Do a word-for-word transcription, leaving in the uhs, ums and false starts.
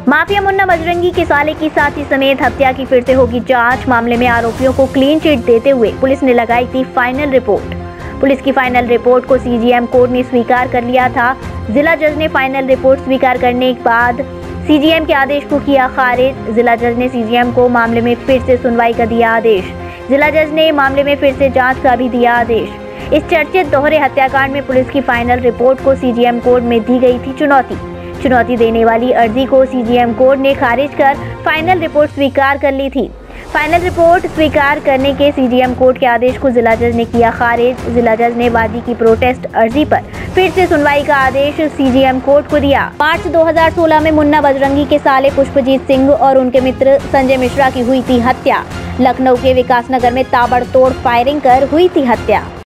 Mafia Munna Bajrangi के साले की साथी समेत हत्या की फिर से होगी जांच। मामले में आरोपियों को क्लीन चिट देते हुए पुलिस ने लगाई थी फाइनल रिपोर्ट। पुलिस की फाइनल रिपोर्ट को सीजीएम कोर्ट ने स्वीकार कर लिया था। जिला जज ने फाइनल रिपोर्ट स्वीकार करने के बाद सीजीएम के आदेश को किया खारिज। जिला जज ने सीजीएम को मामले में फिर से सुनवाई का दिया आदेश। जिला जज ने मामले में फिर से जांच का भी दिया आदेश। इस चर्चित दोहरे हत्याकांड में पुलिस की फाइनल रिपोर्ट को सीजीएम कोर्ट में दी गई थी चुनौती। चुनौती देने वाली अर्जी को सीजीएम कोर्ट ने खारिज कर फाइनल रिपोर्ट स्वीकार कर ली थी। फाइनल रिपोर्ट स्वीकार करने के सीजीएम कोर्ट के आदेश को जिला जज ने किया खारिज। जिला जज ने वादी की प्रोटेस्ट अर्जी पर फिर से सुनवाई का आदेश सीजीएम कोर्ट को दिया। मार्च दो हज़ार सोलह में मुन्ना बजरंगी के साले पुष्पजीत सिंह और उनके मित्र संजय मिश्रा की हुई थी हत्या। लखनऊ के विकास नगर में ताबड़तोड़ फायरिंग कर हुई थी हत्या।